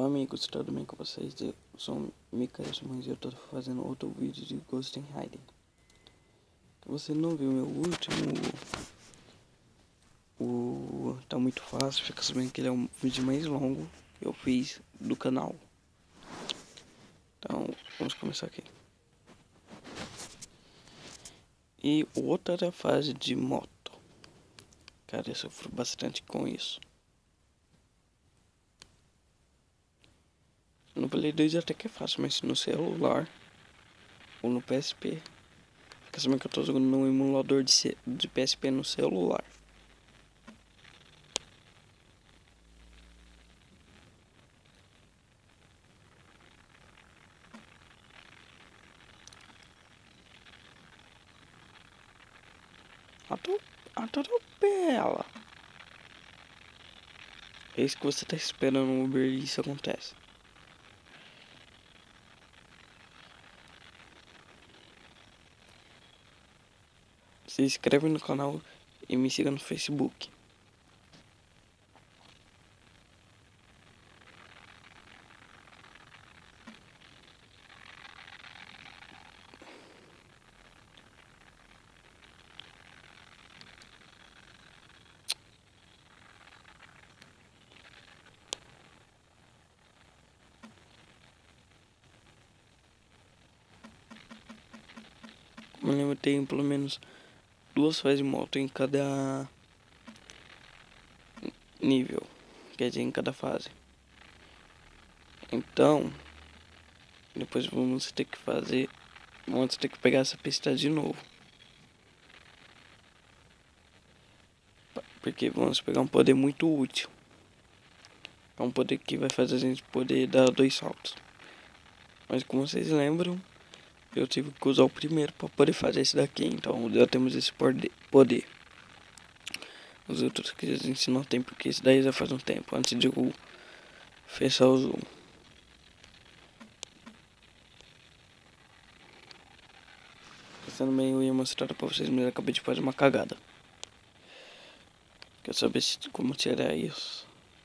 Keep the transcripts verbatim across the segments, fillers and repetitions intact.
Olá amigos, tudo bem com vocês? Eu sou o Michael Simões e eu tô fazendo outro vídeo de Ghost in Hiding. Se você não viu meu último, o tá muito fácil, fica sabendo que ele é o vídeo mais longo que eu fiz do canal. Então, vamos começar aqui. E outra fase de moto. Cara, eu sofro bastante com isso. No Play dois até que é fácil, mas no celular ou no P S P, fica sabendo que eu tô jogando no emulador de, C de P S P no celular. Atropela. É isso que você tá esperando no Uber e isso acontece. Se inscreve no canal e me siga no Facebook. Como eu lembro, tem pelo menos duas fases de moto em cada nível, quer dizer, em cada fase. Então, depois vamos ter que fazer, vamos ter que pegar essa pista de novo. Porque vamos pegar um poder muito útil. É um poder que vai fazer a gente poder dar dois saltos. Mas como vocês lembram, eu tive que usar o primeiro para poder fazer esse daqui. Então já temos esse poder. Os outros que a gente não tem, porque esse daí já faz um tempo, antes de eu fechar o zoom. Pensando bem, eu ia mostrar pra vocês, mas eu acabei de fazer uma cagada. Quer saber como tirar isso?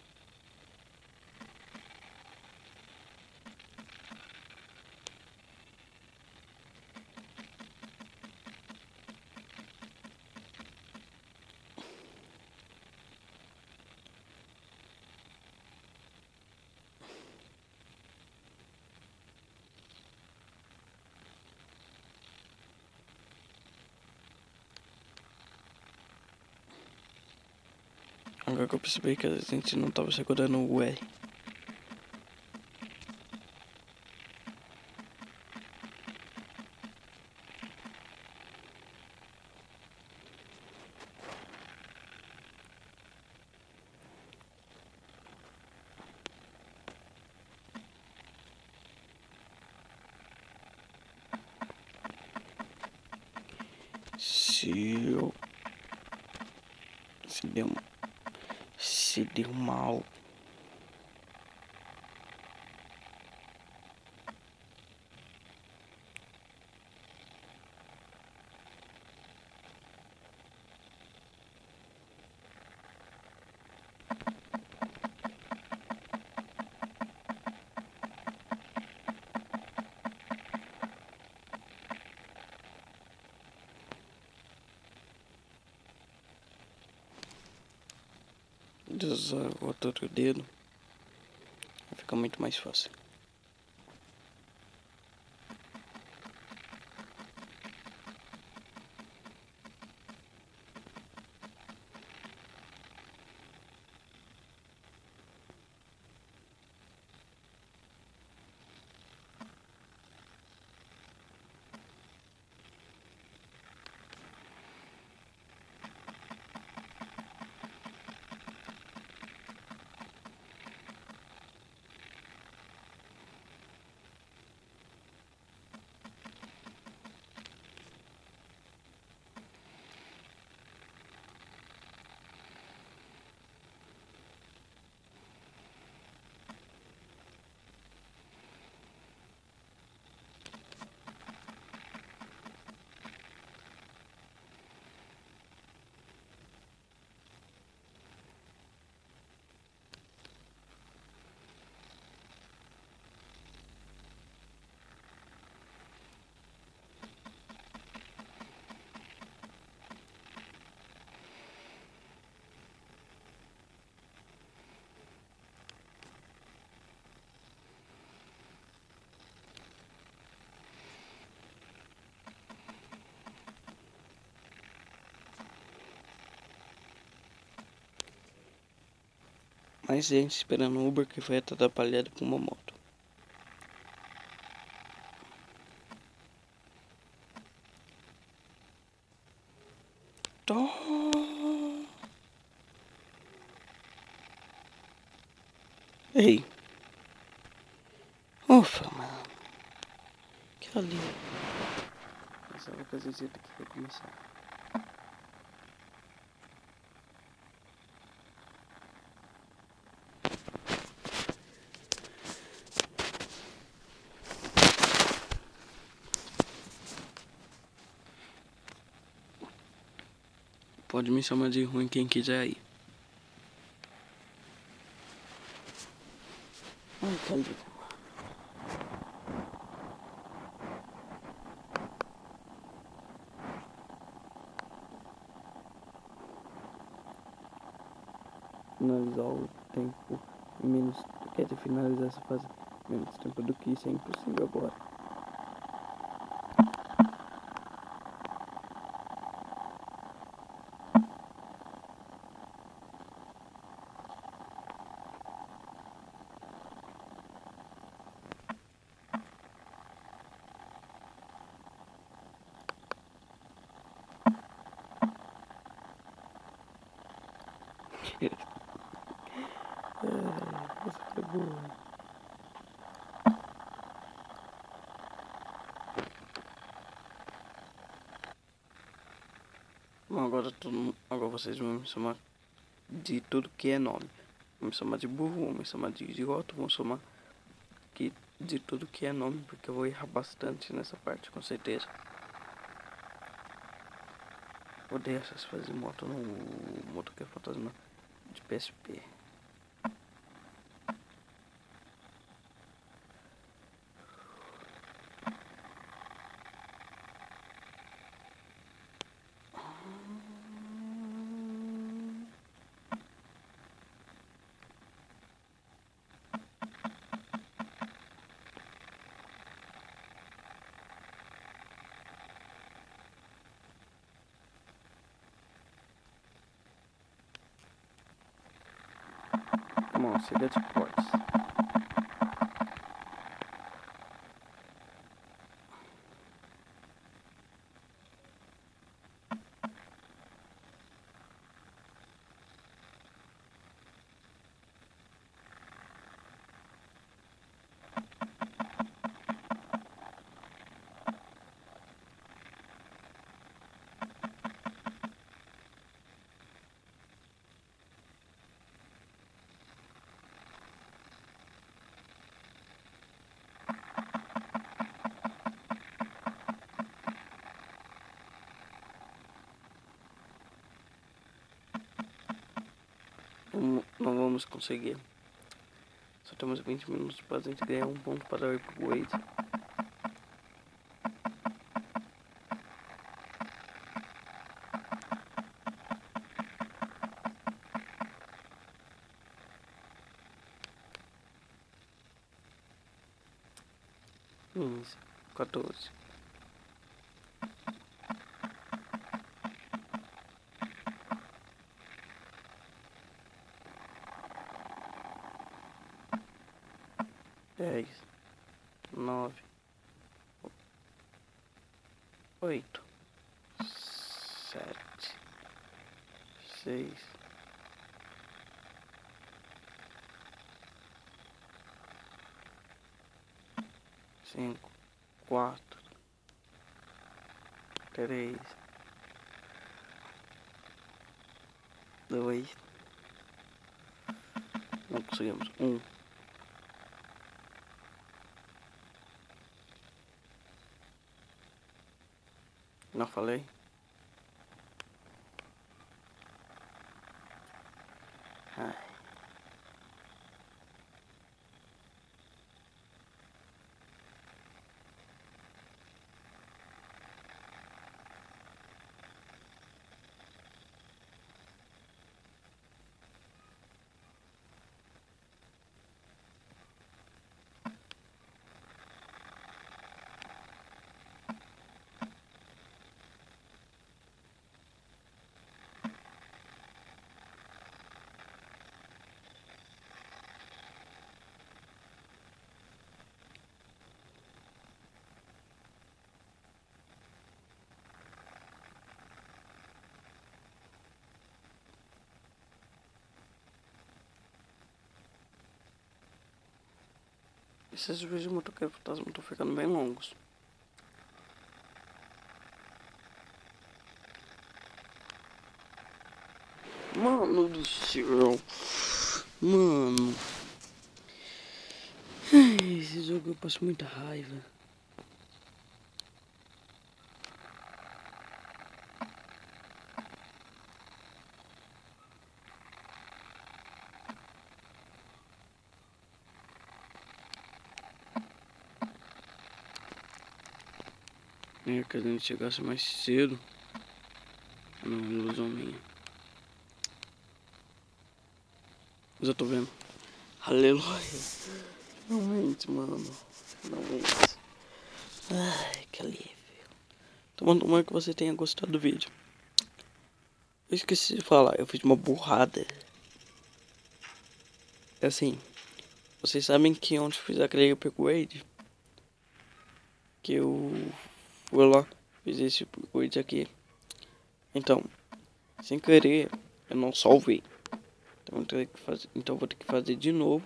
Agora que eu percebi que a gente não tava segurando o R. Se eu... Se deu... Se deu mal... Desagou todo o dedo. Fica muito mais fácil. mais gente esperando o Uber que foi atrapalhado por uma moto. Tô... Ei. Ufa, mano. Que ali. Essa é a coisa que vai começar. Pode me chamar de ruim quem quiser ir. Ai, cadê? Finalizar o tempo em menos... Quer dizer, finalizar essa fase em menos tempo do que isso é impossível agora. Ai, essa foi boa. Bom, agora, todo mundo, agora vocês vão me chamar de tudo que é nome. Vão me chamar de burro, vão me chamar de idiota, vão me chamar que, de tudo que é nome, porque eu vou errar bastante nessa parte, com certeza. Odeio essas fases de moto no Motoqueiro Fantasma de P S P. Come on, chega de cortes. Não, não vamos conseguir. Só temos vinte minutos para a gente ganhar um ponto para o upgrade. quinze, quatorze. dez, nove, oito, sete, seis, cinco, quatro, três, dois, não conseguimos, um. Não falei? Ai. Esses vídeos de motoqueiro fantasma estão ficando bem longos. Mano do céu. Mano. Esse jogo eu passo muita raiva. É que a gente chegasse mais cedo. Não, ilusão minha. Mas eu tô vendo. Aleluia. Finalmente, mano. Finalmente. Ai, que alívio. Tomando uma que você tenha gostado do vídeo. Eu esqueci de falar, eu fiz uma burrada. É assim, vocês sabem que ontem eu fiz aquele upgrade, que eu fui lá, fiz esse upgrade aqui. Então, sem querer, eu não salvei. Então eu, tenho que fazer, então eu vou ter que fazer de novo.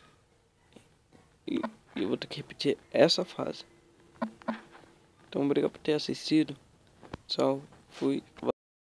E e eu vou ter que repetir essa fase. Então obrigado por ter assistido. Tchau, fui.